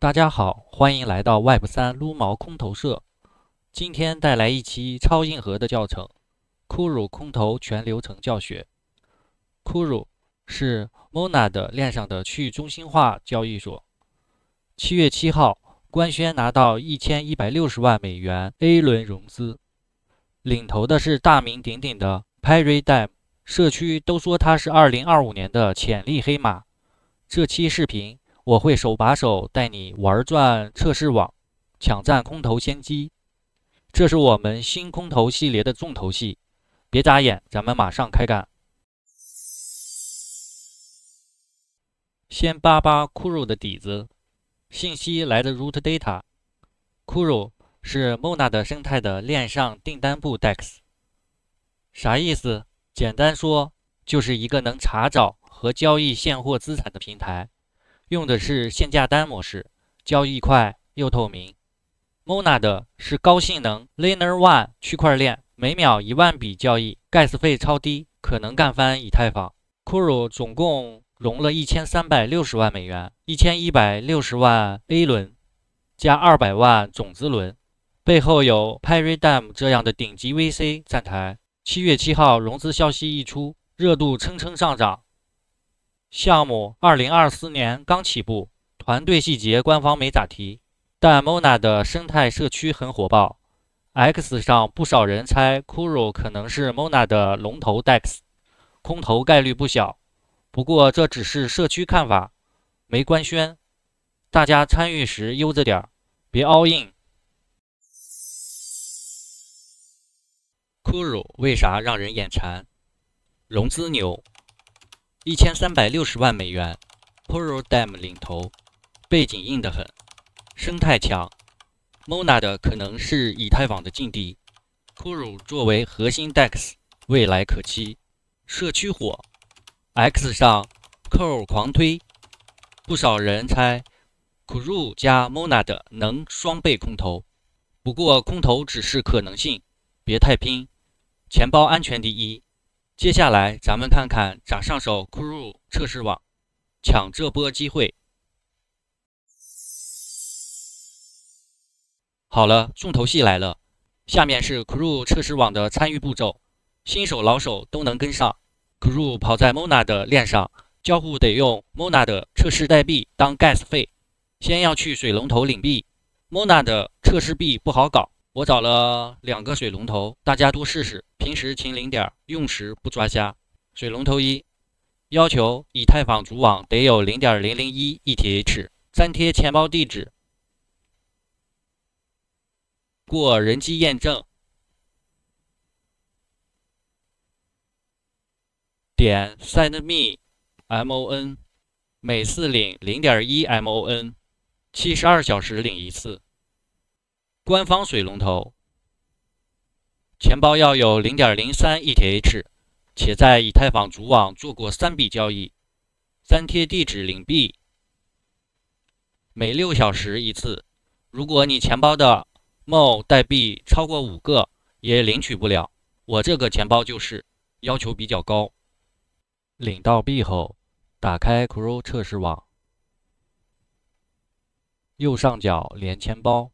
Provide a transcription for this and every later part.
大家好，欢迎来到 Web3撸毛空投社。今天带来一期超硬核的教程 ——Kuru 空投全流程教学。Kuru 是 Monad 链上的去中心化交易所。7月7号，官宣拿到1160万美元 A 轮融资，领投的是大名鼎鼎的 Paradigm， 社区都说它是2025年的潜力黑马。这期视频我会手把手带你玩转测试网，抢占空投先机。这是我们新空投系列的重头戏，别眨眼，咱们马上开干。先扒扒 Kuru 的底子，信息来自 Root Data。Kuru 是 Monad 生态的链上订单部 DEX。啥意思？简单说，就是一个能查找和交易现货资产的平台。用的是限价单模式，交易快又透明。Monad 是高性能 Layer 1区块链，每秒1万笔交易，gas 费超低，可能干翻以太坊。Kuru 总共融了1360万美元，1160万 A 轮，加200万种子轮，背后有 Paradigm 这样的顶级 VC 站台。7月7号融资消息一出，热度蹭蹭上涨。项目2024年刚起步，团队细节官方没咋提，但 Monad 的生态社区很火爆。X 上不少人猜 Kuru 可能是 Monad 的龙头 DEX， 空投概率不小。不过这只是社区看法，没官宣，大家参与时悠着点，别 all in。Kuru 为啥让人眼馋？融资牛。1360万美元 ，Paradigm 领投，背景硬得很，生态强。Monad 可能是以太坊的劲敌 ，Kuru 作为核心 DEX， 未来可期。社区火 ，X 上 Kuru 狂推，不少人猜 Kuru 加 Monad 能双倍空投，不过空投只是可能性，别太拼，钱包安全第一。接下来咱们看看咋上手 Kuru 测试网，抢这波机会。好了，重头戏来了，下面是 Kuru 测试网的参与步骤，新手老手都能跟上。Kuru 跑在 Monad 链上，交互得用 Monad 测试代币当 gas 费，先要去水龙头领币。Monad 测试币不好搞，我找了2个水龙头，大家多试试，平时勤领点，用时不抓瞎。水龙头1，要求以太坊主网得有 0.001 ETH， 粘贴钱包地址，过人机验证，点 Send Me MON， 每次领 0.1 MON， 72小时领一次。官方水龙头，钱包要有 0.03 ETH， 且在以太坊主网做过3笔交易，粘贴地址领币，每6小时一次。如果你钱包的 MO 代币超过5个，也领取不了。我这个钱包就是要求比较高。领到币后，打开 Kuru 测试网，右上角连钱包。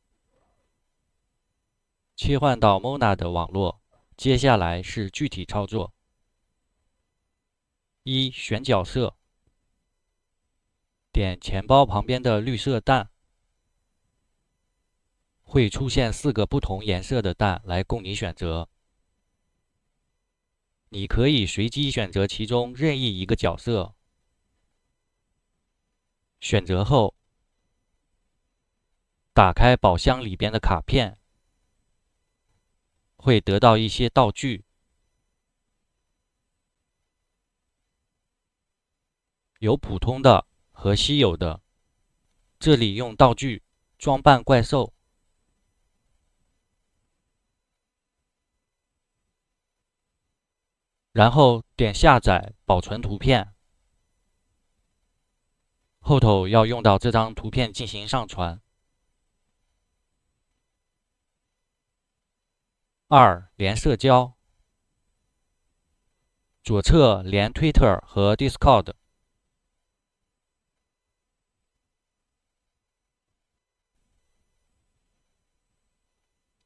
切换到 Monad 网络，接下来是具体操作。1. 选角色，点钱包旁边的绿色蛋，会出现4个不同颜色的蛋来供你选择。你可以随机选择其中任意一个角色。选择后，打开宝箱里边的卡片，会得到一些道具，有普通的和稀有的。这里用道具装扮怪兽，然后点下载保存图片，后头要用到这张图片进行上传。2. 连社交，左侧连 Twitter 和 Discord，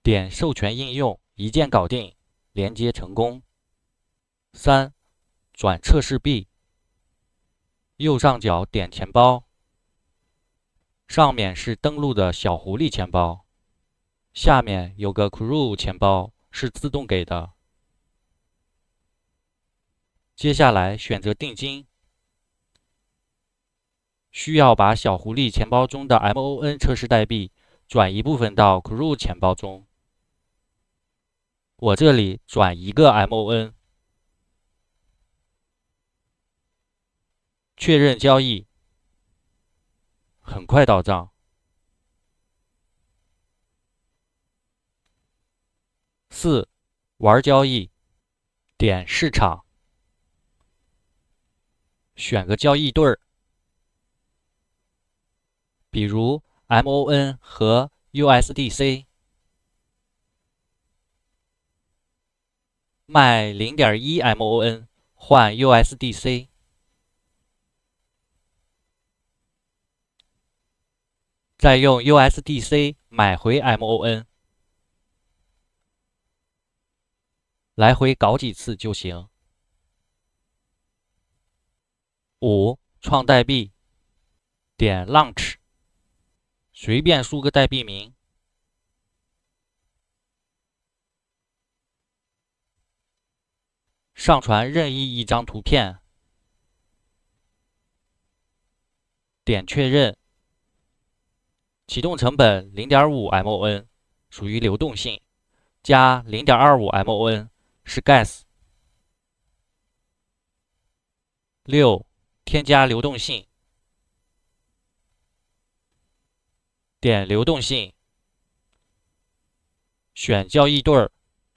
点授权应用，一键搞定，连接成功。3. 转测试币，右上角点钱包，上面是登录的小狐狸钱包，下面有个 Crew 钱包是自动给的。接下来选择定金，需要把小狐狸钱包中的 MON 测试代币转一部分到 Crew 钱包中。我这里转1个 MON， 确认交易，很快到账。4. 玩交易，点市场，选个交易对儿，比如 MON 和 USDC， 卖 0.1 MON 换 USDC， 再用 USDC 买回 MON， 来回搞几次就行。5. 创代币，点 Launch， 随便输个代币名，上传任意一张图片，点确认。启动成本 0.5 MON 属于流动性，加 0.25 MON 是 Gas。 6. 添加流动性，点流动性，选交易对儿，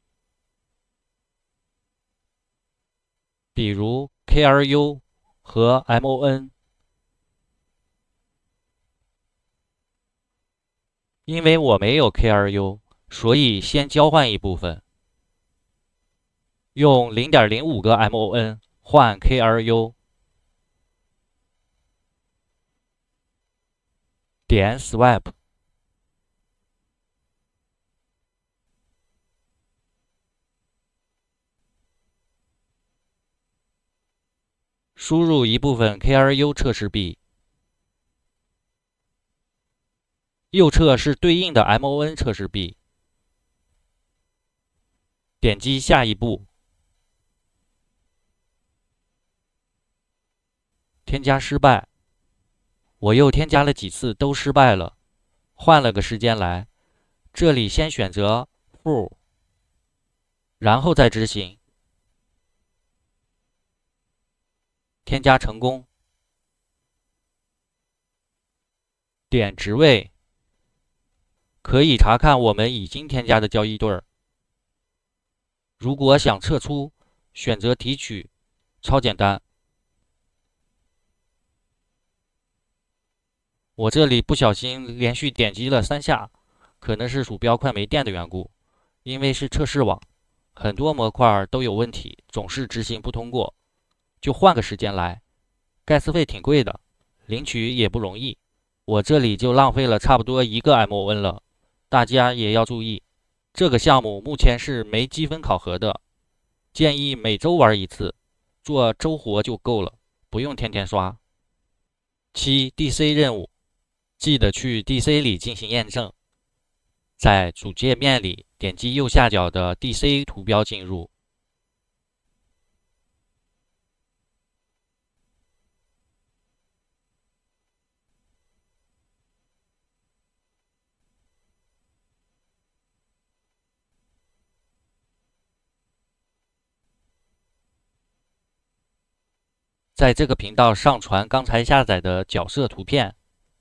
比如 KRU 和 MON。 因为我没有 KRU， 所以先交换一部分，用 0.05 个 MON 换 KRU， 点 Swap， 输入一部分 KRU 测试币，右侧是对应的 MON 测试币，点击下一步，添加失败。我又添加了几次都失败了，换了个时间来，这里先选择 Full， 然后再执行，添加成功。点职位，可以查看我们已经添加的交易对儿。如果想撤出，选择提取，超简单。我这里不小心连续点击了3下，可能是鼠标快没电的缘故。因为是测试网，很多模块都有问题，总是执行不通过。就换个时间来，gas费挺贵的，领取也不容易。我这里就浪费了差不多1个 MON 了，大家也要注意。这个项目目前是没积分考核的，建议每周玩一次，做周活就够了，不用天天刷。7. DC 任务，记得去 DC 里进行验证，在主界面里点击右下角的 DC 图标进入。在这个频道上传刚才下载的角色图片。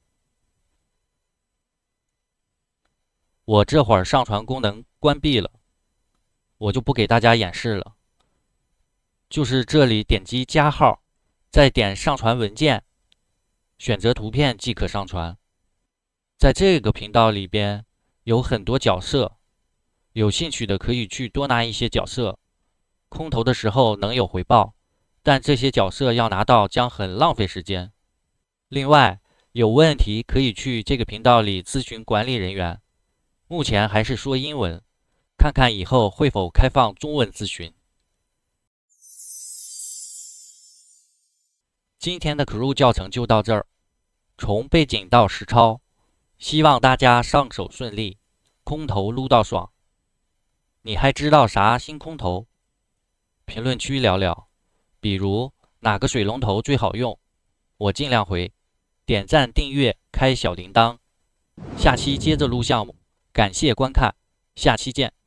我这会儿上传功能关闭了，我就不给大家演示了。就是这里点击加号，再点上传文件，选择图片即可上传。在这个频道里边有很多角色，有兴趣的可以去多拿一些角色，空投的时候能有回报。但这些角色要拿到将很浪费时间。另外，有问题可以去这个频道里咨询管理人员， 目前还是说英文，看看以后会否开放中文咨询。今天的 Crew 教程就到这儿，从背景到实操，希望大家上手顺利，空投撸到爽。你还知道啥新空投？评论区聊聊，比如哪个水龙头最好用，我尽量回。点赞、订阅、开小铃铛。下期接着录项目，感谢观看，下期见。